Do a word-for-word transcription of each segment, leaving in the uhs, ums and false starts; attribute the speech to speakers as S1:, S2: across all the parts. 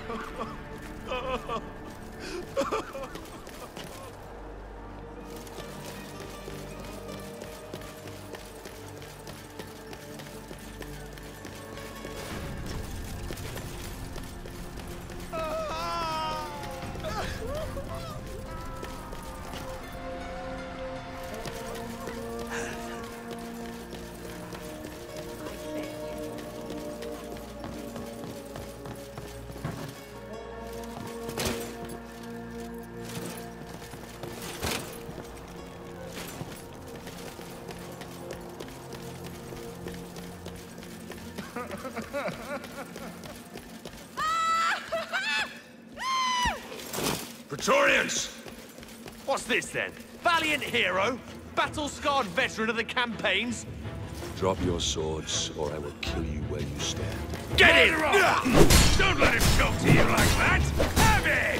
S1: Praetorians!
S2: What's this then? Valiant hero? Battle-scarred veteran of the campaigns?
S3: Drop your swords, or I will kill you where you stand.
S1: Get in! Don't let him talk to you like that! Have it!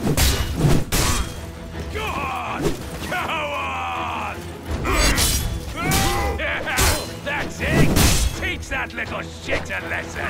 S1: Go on! Go on! That's it! Teach that little shit a lesson!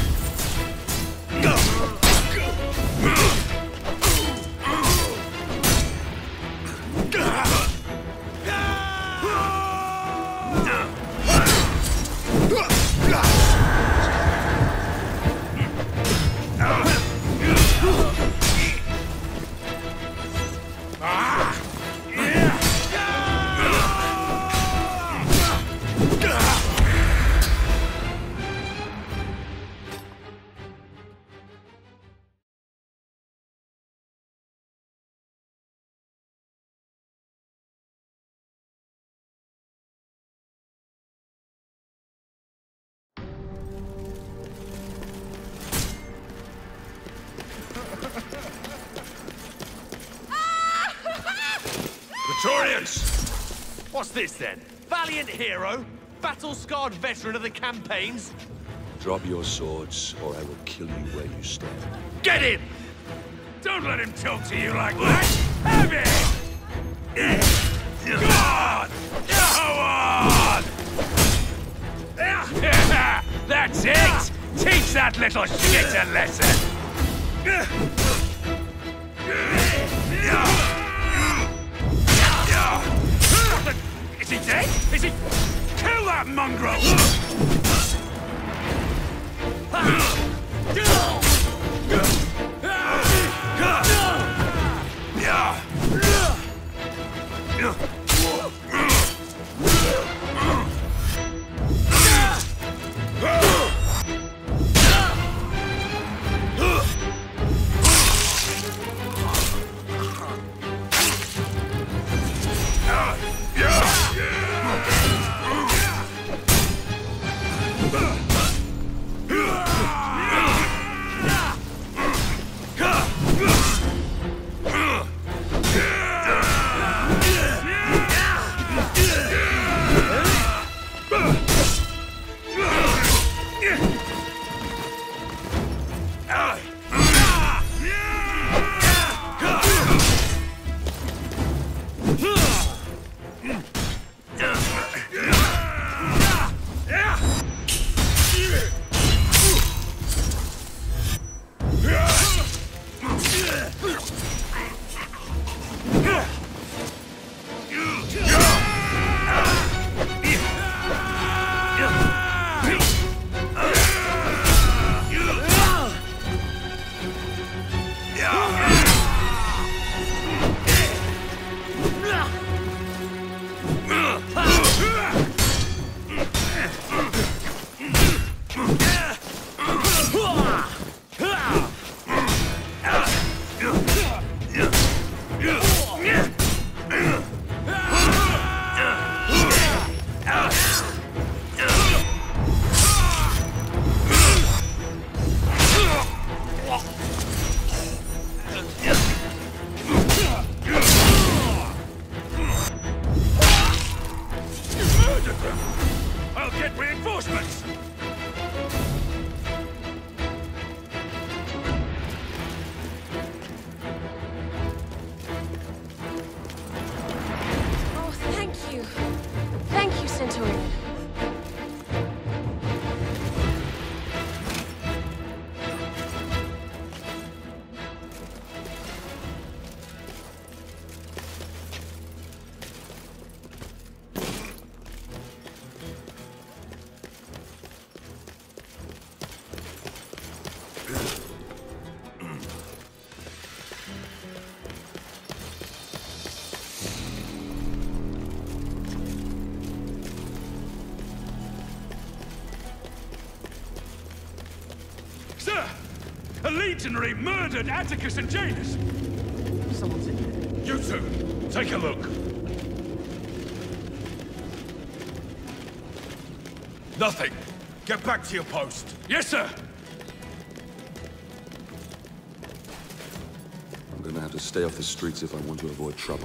S1: Praetorians!
S2: What's this then? Valiant hero? Battle-scarred veteran of the campaigns?
S3: Drop your swords, or I will kill you where you stand.
S1: Get in! Don't let him talk to you like that! Have it! Go on! Go on! That's it! Teach that little shit a lesson! Is he dead? Is he... Kill that mongrel! Sir! A legionary murdered Atticus and Janus!
S2: Someone's in here.
S1: You two, take a look.
S4: Nothing. Get back to your post.
S1: Yes, sir!
S3: I'm gonna have to stay off the streets if I want to avoid trouble.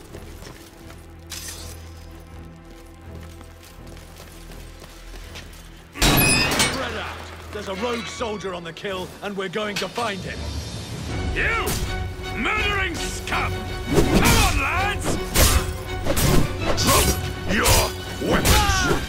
S2: Spread out. There's a rogue soldier on the kill, and we're going to find him.
S1: You! Murdering scum! Come on, lads!
S4: Drop your weapons!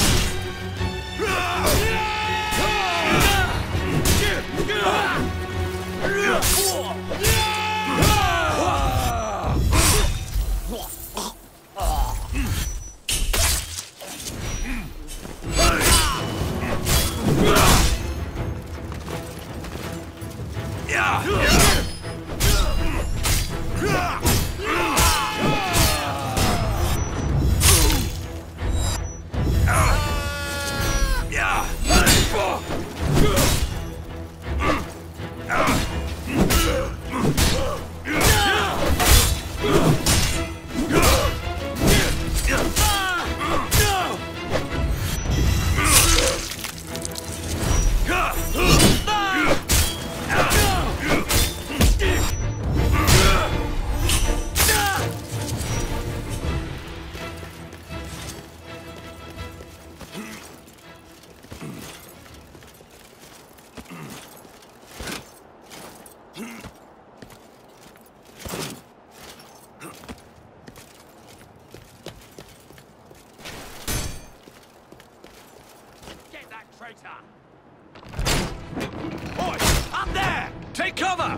S2: Get that traitor! Boys, up there! Take cover!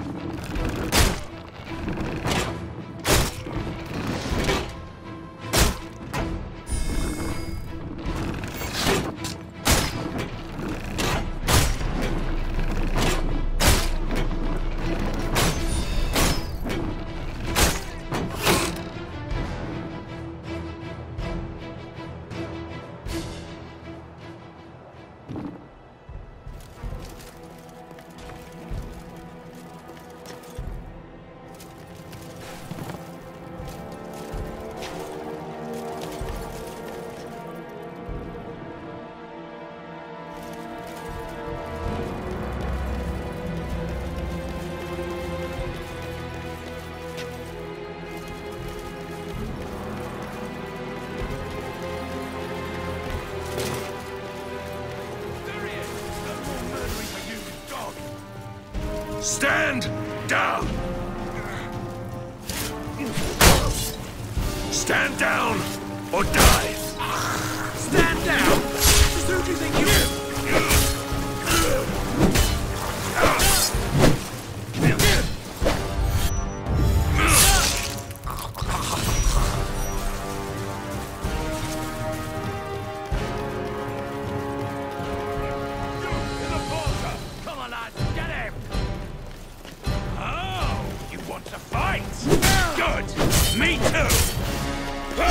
S4: Stand down! Stand down or die!
S2: Stand down! Just who do you think you are?
S1: Come on, lads, get him! Oh, you want to fight? Good! Me too!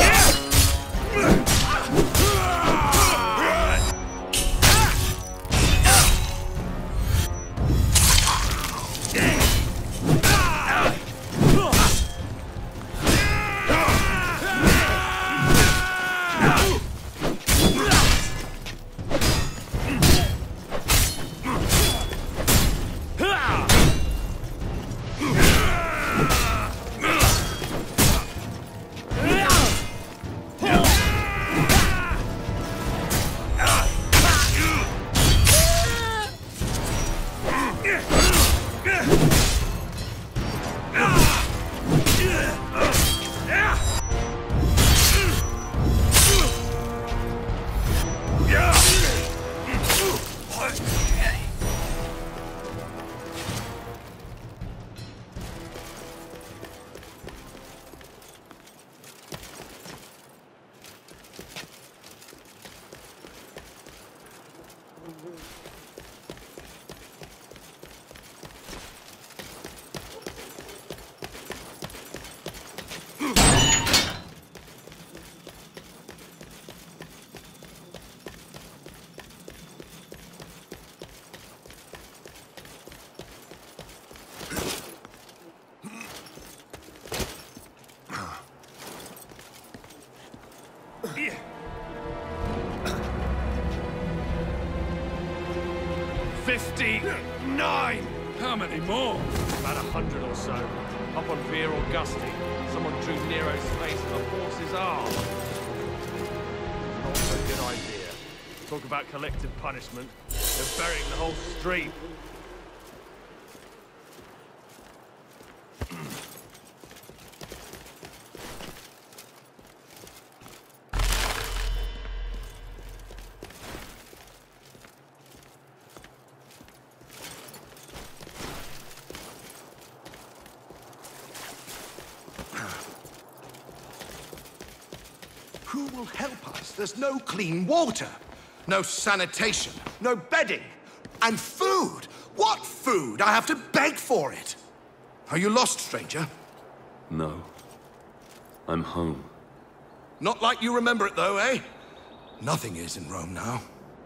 S1: fifty-nine! How many more?
S2: About a hundred or so. Up on Via Augusti, someone drew Nero's face with a horse's arm. Not a good idea. Talk about collective punishment. They're burying the whole street.
S5: Who will help us? There's no clean water, no sanitation, no bedding, and food. What food? I have to beg for it. Are you lost, stranger?
S3: No. I'm home.
S5: Not like you remember it, though, eh? Nothing is in Rome now.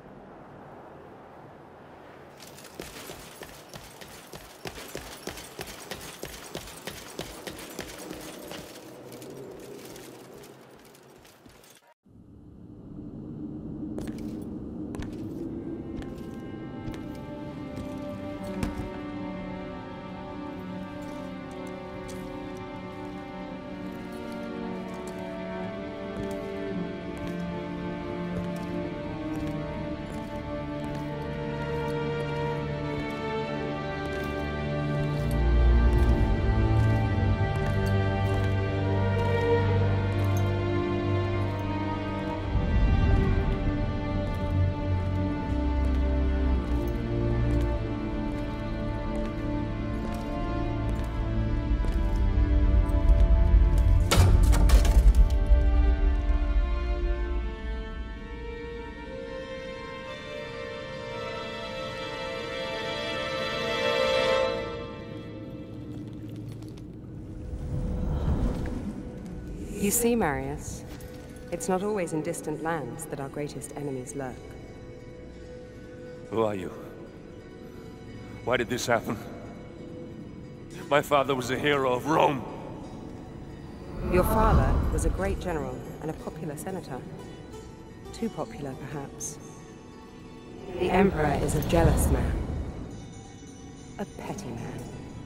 S6: You see, Marius, it's not always in distant lands that our greatest enemies lurk.
S4: Who are you? Why did this happen? My father was a hero of Rome.
S6: Your father was a great general and a popular senator. Too popular, perhaps. The Emperor is a jealous man. A petty man.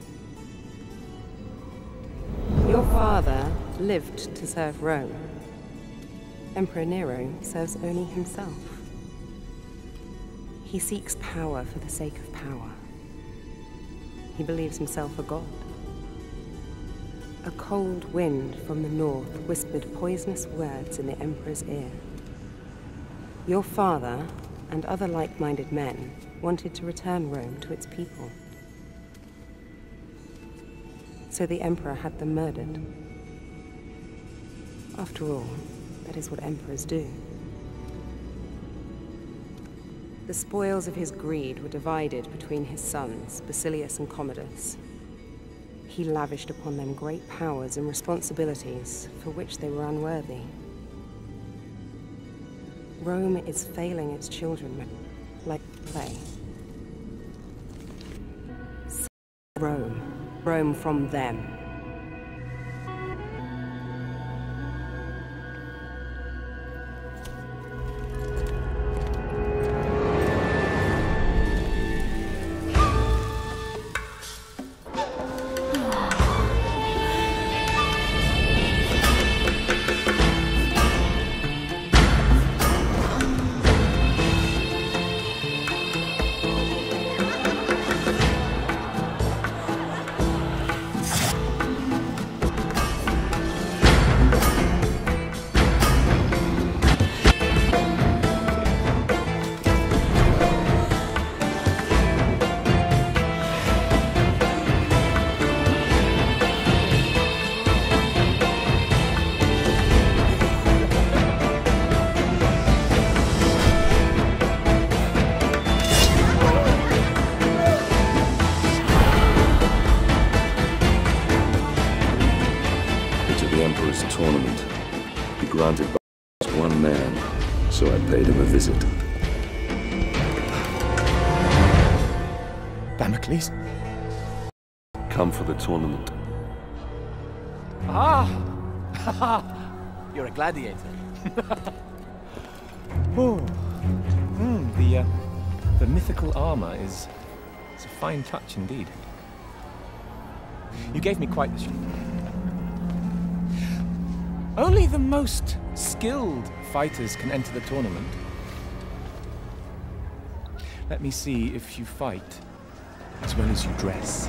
S6: Your father lived to serve Rome. Emperor Nero serves only himself. He seeks power for the sake of power. He believes himself a god. A cold wind from the north whispered poisonous words in the Emperor's ear. Your father, and other like-minded men, wanted to return Rome to its people. So the Emperor had them murdered. After all, that is what emperors do. The spoils of his greed were divided between his sons, Basilius and Commodus. He lavished upon them great powers and responsibilities for which they were unworthy. Rome is failing its children like play. Save Rome. Rome from them.
S3: Tournament. He granted by one man, so I paid him a visit.
S7: Damocles?
S3: Come for the tournament.
S7: Ah! You're a gladiator. Oh. Mm, the, uh,
S8: The mythical armor is... it's a fine touch indeed. You gave me quite the show. Only the most skilled fighters can enter the tournament. Let me see if you fight as well as you dress.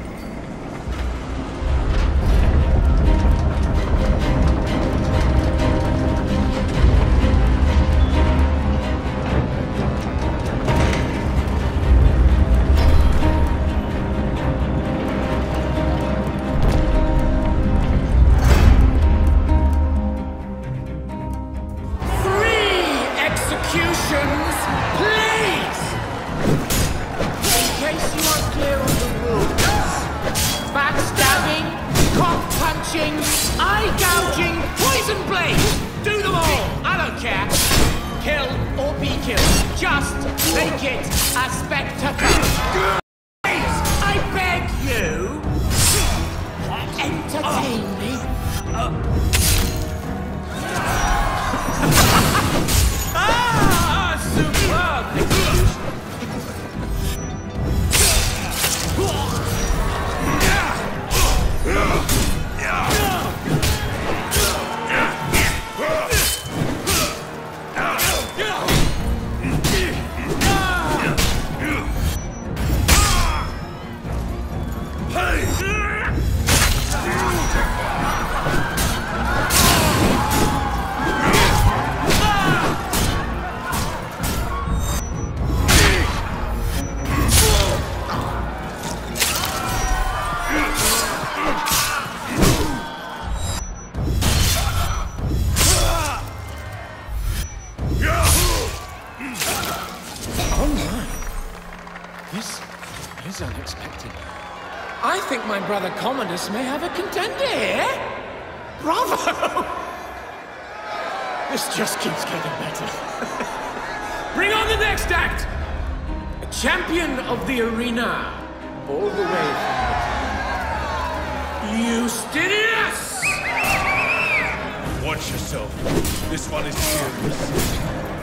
S7: Brother Commodus may have a contender here. Bravo! This just keeps getting better. Bring on the next act! A champion of the arena, all the way from Justinius!
S1: Watch yourself. This one is serious.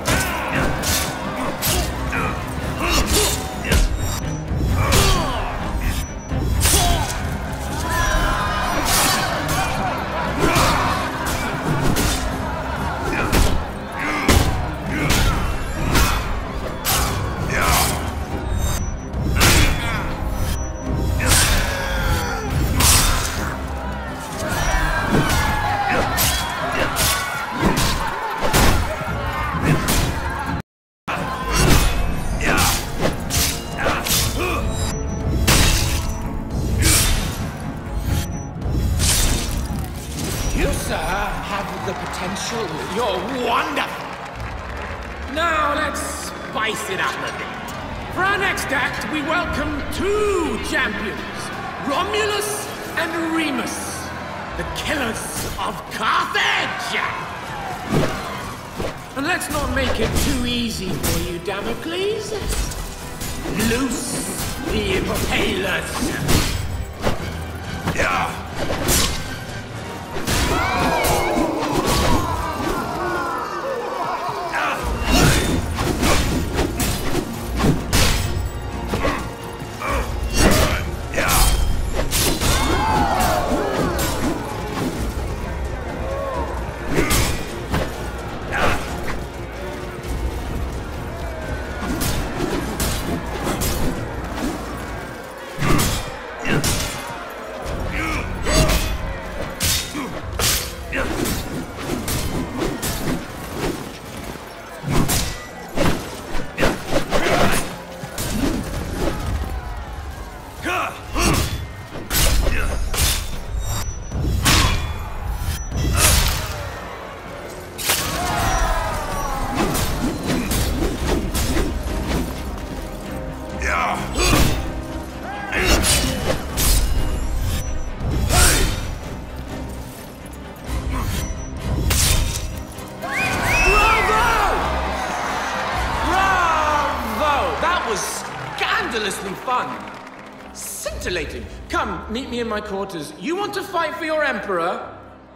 S7: Scintillating. Come, meet me in my quarters. You want to fight for your emperor?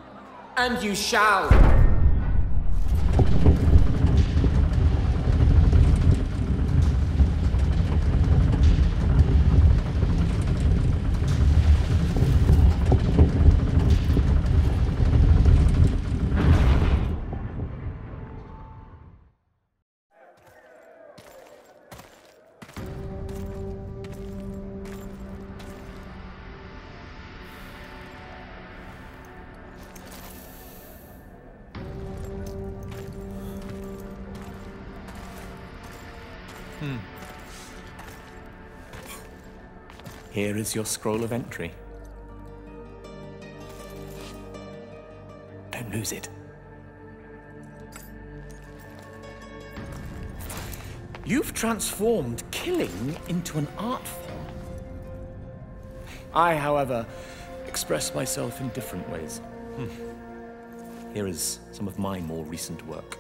S7: And you shall.
S8: Hmm. Here is your scroll of entry. Don't lose it. You've transformed killing into an art form. I, however, express myself in different ways. Hmm. Here is some of my more recent work.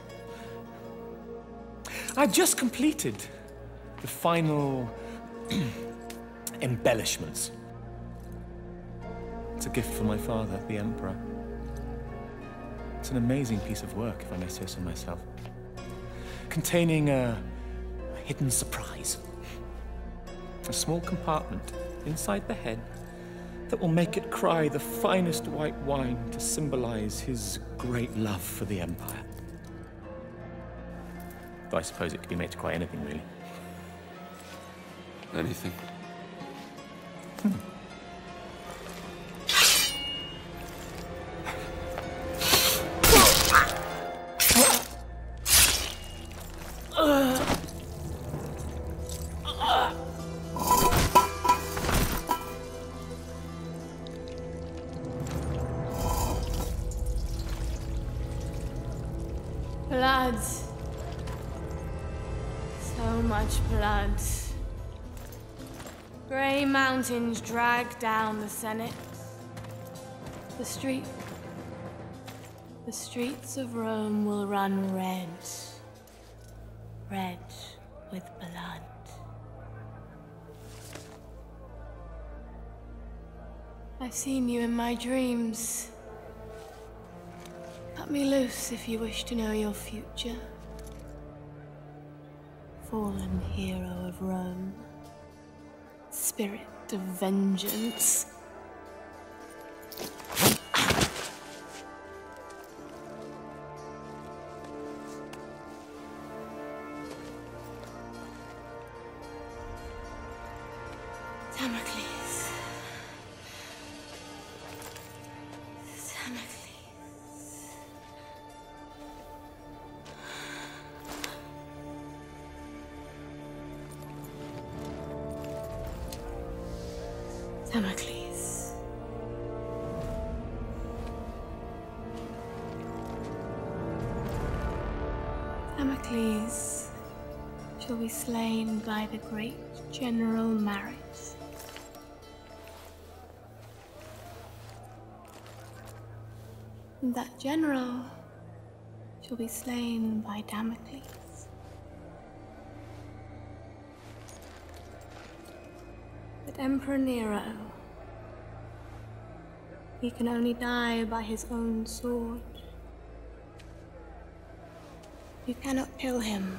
S8: I've just completed the final embellishments. It's a gift from my father, the Emperor. It's an amazing piece of work, if I may say so myself, containing a, a hidden surprise. A small compartment inside the head that will make it cry the finest white wine to symbolize his great love for the Empire. Though I suppose it could be made to cry anything, really.
S3: Anything?
S8: Hmm.
S9: Blood. So much blood. Grey mountains drag down the Senate. The street... The streets of Rome will run red. Red with blood. I've seen you in my dreams. Cut me loose if you wish to know your future. Fallen hero of Rome. Spirit of vengeance. Damocles. Damocles. Damocles. Damocles shall be slain by the great General Maris. And that general shall be slain by Damocles. But Emperor Nero, he can only die by his own sword. You cannot kill him.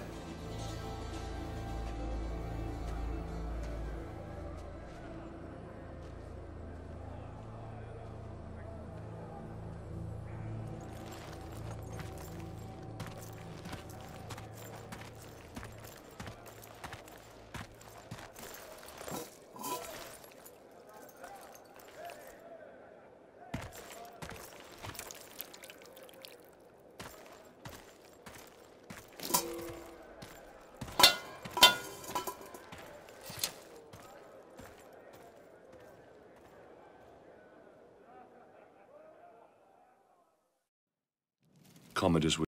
S3: Commodus